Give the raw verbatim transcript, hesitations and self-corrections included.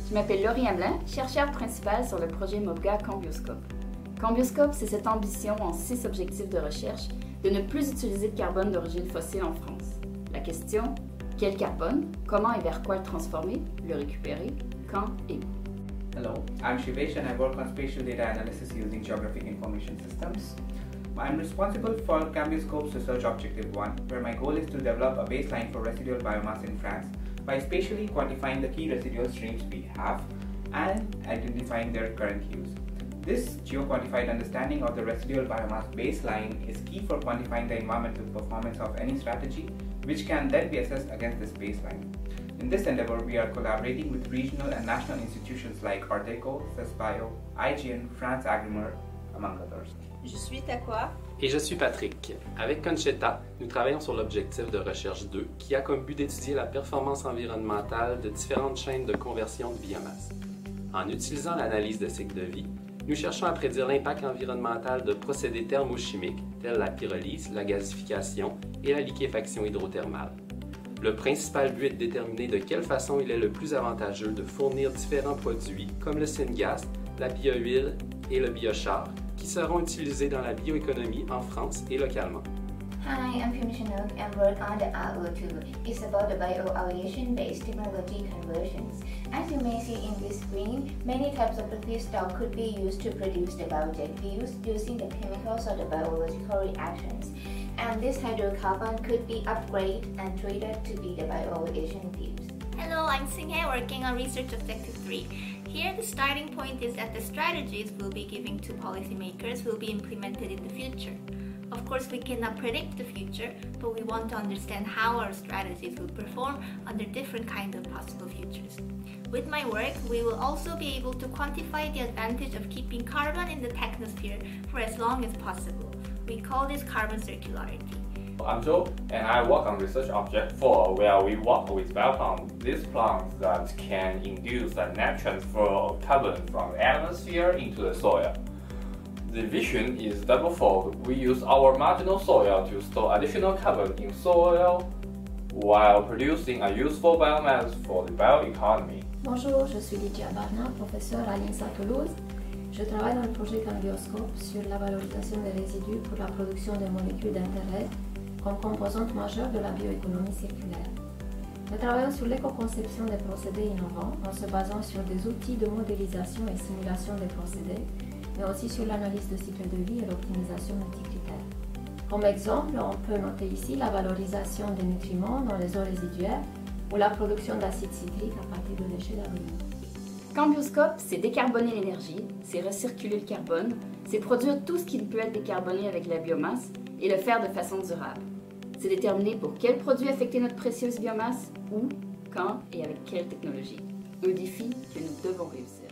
Je m'appelle Laurie Hamelin, chercheure principale sur le projet MOPGA Cambioscope. Cambioscope, c'est cette ambition en six objectifs de recherche de ne plus utiliser de carbone d'origine fossile en France. La question, quel carbone, comment et vers quoi le transformer, le récupérer, quand et où? Hello, I'm Shivesh and I work on spatial data analysis using geographic information systems. I'm responsible for Cambioscope's research objective one, where my goal is to develop a baseline for residual biomass in France by spatially quantifying the key residual streams we have and identifying their current use. This geo-quantified understanding of the residual biomass baseline is key for quantifying the environmental performance of any strategy, which can then be assessed against this baseline. In this endeavor, we are collaborating with regional and national institutions like Arteco, CESBio, I G N, France Agrimer, among others. Je suis Takwa. Et je suis Patrick. Avec Concheta, nous travaillons sur l'objectif de recherche deux qui a comme but d'étudier la performance environnementale de différentes chaînes de conversion de biomasse. En utilisant l'analyse de cycle de vie, nous cherchons à prédire l'impact environnemental de procédés thermochimiques tels la pyrolyse, la gasification et la liquéfaction hydrothermale. Le principal but est de déterminer de quelle façon il est le plus avantageux de fournir différents produits comme le syngas, la biohuile et le biochar qui seront utilisés dans la bioéconomie en France et localement. Hi, I'm Pim Chinook and work on the R O two. It's about the bioaviation-based technology conversions. As you may see in this screen, many types of the feedstock could be used to produce the biojet fuels using the chemicals or the biological reactions. And this hydrocarbon could be upgraded and treated to be the bioaviation fuels. Hello, I'm Singhe working on research objective three. Here the starting point is that the strategies we'll be giving to policymakers will be implemented in the future. Of course, we cannot predict the future, but we want to understand how our strategies will perform under different kinds of possible futures. With my work, we will also be able to quantify the advantage of keeping carbon in the technosphere for as long as possible. We call this carbon circularity. I'm Joe, and I work on research object four, where we work with bioplants. These plants that can induce a net transfer of carbon from the atmosphere into the soil. The vision is double-fold. We use our marginal soil to store additional carbon in soil while producing a useful biomass for the bioeconomy. Bonjour, je suis Lydia Barna, professeure à l'INSA Toulouse. Je travaille dans le projet Cambioscope sur la valorisation des résidus pour la production de molécules d'intérêt comme composante majeure de la bioéconomie circulaire. Nous travaillons sur l'éco-conception des procédés innovants en se basant sur des outils de modélisation et simulation des procédés, mais aussi sur l'analyse de cycle de vie et l'optimisation multicritère. Comme exemple, on peut noter ici la valorisation des nutriments dans les eaux résiduaires ou la production d'acide citrique à partir de déchets d'aluminium. Cambioscope, c'est décarboner l'énergie, c'est recirculer le carbone, c'est produire tout ce qui peut être décarboné avec la biomasse et le faire de façon durable. C'est déterminer pour quels produits affecter notre précieuse biomasse, où, quand et avec quelle technologie. Un défi que nous devons réussir.